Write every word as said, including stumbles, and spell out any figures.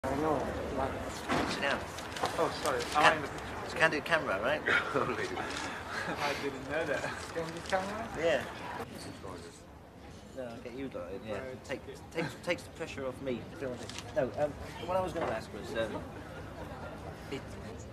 I know. Like... Sit down. Oh, sorry. Am I in the picture? It's a candid camera, right? I didn't know that. Candid camera? Yeah. No, I'll get you dotted, yeah. Take, takes, takes the pressure off me. No, um, what I was going to ask was, um, it,